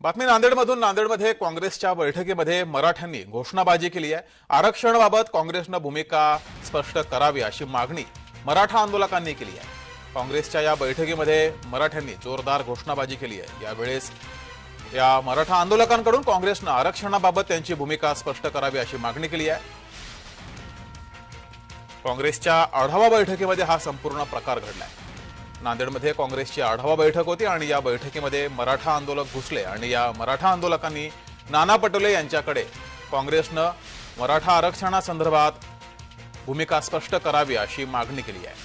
बातमी नांदेडमधून। नांदेडमध्ये काँग्रेसच्या बैठकीमध्ये मराठ्यांनी घोषणाबाजी केली आहे। आरक्षणाबाबत काँग्रेसने भूमिका स्पष्ट करावी अशी मागणी मराठा आंदोलकांनी केली आहे। काँग्रेसच्या या बैठकीमध्ये मराठ्यांनी जोरदार घोषणाबाजी केली आहे। यावेळेस या मराठा आंदोलकांकडून काँग्रेसने आरक्षणाबाबत त्यांची भूमिका स्पष्ट करावी अशी मागणी केली आहे। काँग्रेसच्या आढावा बैठकीमध्ये हा संपूर्ण प्रकार घडलाय। नांदेडमध्ये काँग्रेसची आढावा बैठक होती आणि या बैठकीमध्ये मराठा आंदोलक घुसले आणि या मराठा आंदोलकांनी नाना पटोले यांच्याकडे काँग्रेसने मराठा आरक्षणासंदर्भात भूमिका स्पष्ट करावी अशी मागणी केली आहे।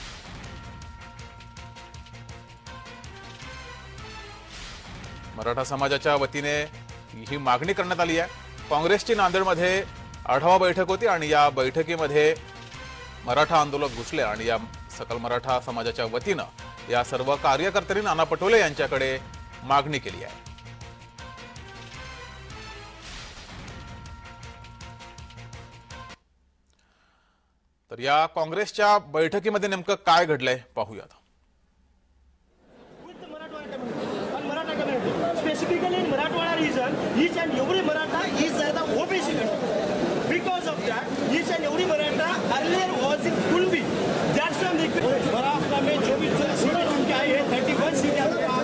मराठा समाजाच्या वतीने ही मागणी करण्यात आली आहे। काँग्रेसची नांदेडमध्ये आढावा बैठक होती आणि या बैठकीमध्ये मराठा आंदोलक घुसले आणि या सकल मराठा समाजाच्या वतीने या सर्व कार्यकर्त्यांनी नाना पटोले यांच्याकडे मागणी केली आहे। तर या काँग्रेसच्या बैठकीमध्ये नेमकं काय घडलंय पाहूयात। Specifically in Marathwada region, each and every Maratha is the OBC category. Because of that, each and every Maratha earlier was in Kulbi. That's why Maharashtra में जो भी सीटें उनके आई है 31 सीटें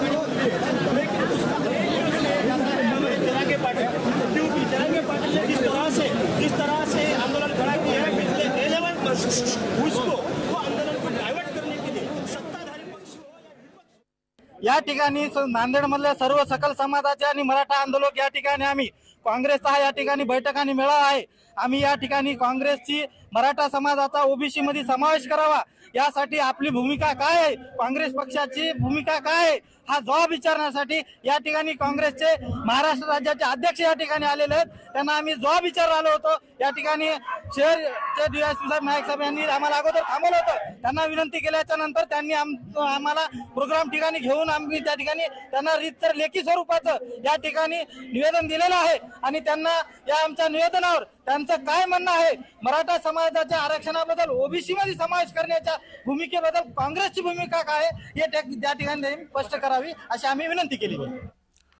जरांगे पाटिल ने जिस तरह से आंदोलन खड़ा किया है पिछले 11 months उसको वो आंदोलन को डाइवर्ट करने के लिए सत्ताधारी पक्ष या ठिकाणी नांदेडमधल्या सर्व सकल समाजाचे आणि मराठा आंदोलक या ठिकाणी आम्ही काँग्रेसचा या ठिकाणी बैठकांनी मेळावा आहे। आम्ही या ठिकाणी काँग्रेसची मराठा समाजाचा ओबीसी मध्ये समावेश करावा यासाठी आपली भूमिका काय आहे, काँग्रेस पक्षाची भूमिका काय आहे हा जबाब विचारण्यासाठी या ठिकाणी काँग्रेसचे महाराष्ट्र राज्याचे अध्यक्ष या ठिकाणी आलेले आहेत। त्यांना आम्ही जबाब विचारला आलो होतो। या ठिकाणी शहरचे डीवायएसपी साहेब नायक साहेब यांनी आम्हाला अगोदर थांबवलं होतं। त्यांना विनंती केल्याच्या नंतर त्यांनी आम्हाला प्रोग्राम ठिकाणी घेऊन आम्ही त्या ठिकाणी त्यांना रीतसर लेखी स्वरूपाचं या ठिकाणी निवेदन दिलेलं आहे आणि त्यांना या आमच्या निवेदनावर त्यांचं काय म्हणणं आहे, मराठा समाजाच्या आरक्षणाबद्दल ओबीसी मध्ये समावेश करण्याच्या भूमिकेबद्दल काँग्रेसची भूमिका काय आहे हे त्या ठिकाणी स्पष्ट करावी अशी आम्ही विनंती केली आहे।